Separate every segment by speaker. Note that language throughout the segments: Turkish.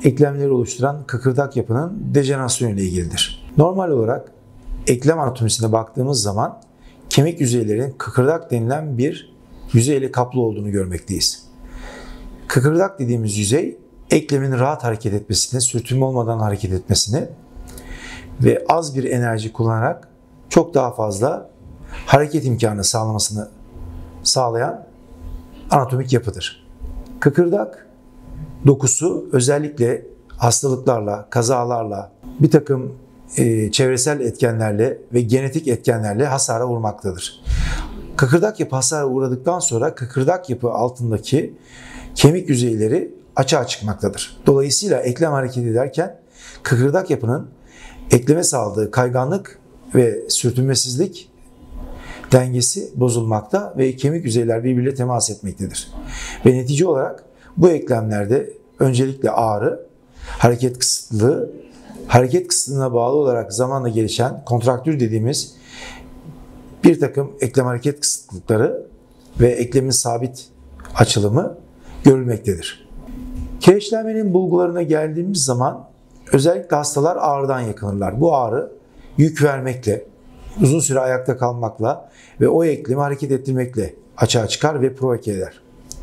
Speaker 1: eklemleri oluşturan kıkırdak yapının dejenerasyonu ile ilgilidir. Normal olarak eklem anatomisine baktığımız zaman kemik yüzeylerin kıkırdak denilen bir yüzeyle kaplı olduğunu görmekteyiz. Kıkırdak dediğimiz yüzey eklemin rahat hareket etmesini, sürtünme olmadan hareket etmesini ve az bir enerji kullanarak çok daha fazla hareket imkanı sağlamasını sağlayan anatomik yapıdır. Kıkırdak dokusu özellikle hastalıklarla, kazalarla, bir takım çevresel etkenlerle ve genetik etkenlerle hasara uğramaktadır. Kıkırdak yapı hasara uğradıktan sonra kıkırdak yapı altındaki kemik yüzeyleri açığa çıkmaktadır. Dolayısıyla eklem hareket ederken kıkırdak yapının ekleme sağladığı kayganlık ve sürtünmesizlik dengesi bozulmakta ve kemik yüzeyler birbiriyle temas etmektedir. Ve netice olarak bu eklemlerde öncelikle ağrı, hareket kısıtlılığı, hareket kısıtlılığına bağlı olarak zamanla gelişen kontraktür dediğimiz bir takım eklem hareket kısıtlıkları ve eklemin sabit açılımı görülmektedir. Kireçlenmenin bulgularına geldiğimiz zaman özellikle hastalar ağrıdan yakınırlar. Bu ağrı yük vermekle, uzun süre ayakta kalmakla ve o eklemi hareket ettirmekle açığa çıkar ve provoke eder.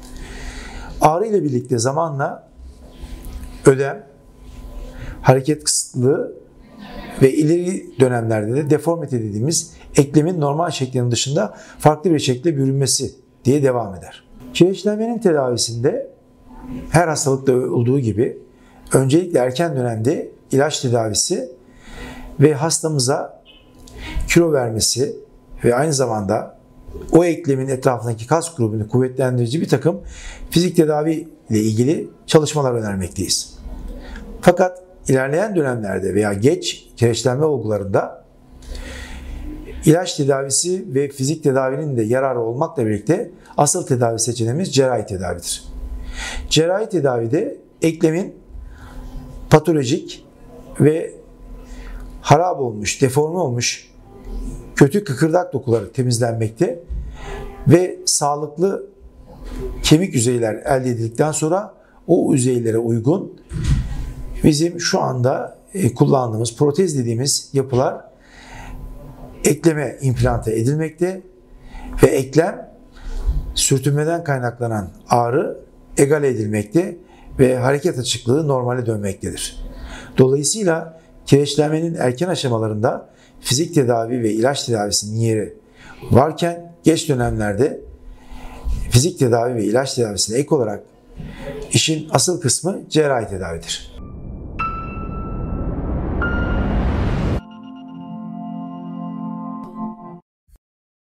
Speaker 1: Ağrı ile birlikte zamanla ödem, hareket kısıtlılığı ve ileri dönemlerde de deformite dediğimiz eklemin normal şeklinin dışında farklı bir şekilde bürünmesi diye devam eder. Kireçlenmenin tedavisinde her hastalıkta olduğu gibi öncelikle erken dönemde ilaç tedavisi ve hastamıza kilo vermesi ve aynı zamanda o eklemin etrafındaki kas grubunu kuvvetlendirici bir takım fizik tedavi ile ilgili çalışmalar önermekteyiz. Fakat ilerleyen dönemlerde veya geç kireçlenme olgularında ilaç tedavisi ve fizik tedavinin de yararı olmakla birlikte asıl tedavi seçeneğimiz cerrahi tedavidir. Cerrahi tedavide eklemin patolojik ve harap olmuş, deforme olmuş kötü kıkırdak dokuları temizlenmekte ve sağlıklı kemik yüzeyler elde edildikten sonra o yüzeylere uygun bizim şu anda kullandığımız protez dediğimiz yapılar ekleme implante edilmekte ve eklem sürtünmeden kaynaklanan ağrı egale edilmekte ve hareket açıklığı normale dönmektedir. Dolayısıyla kireçlenmenin erken aşamalarında fizik tedavi ve ilaç tedavisinin yeri varken geç dönemlerde fizik tedavi ve ilaç tedavisine ek olarak işin asıl kısmı cerrahi tedavidir.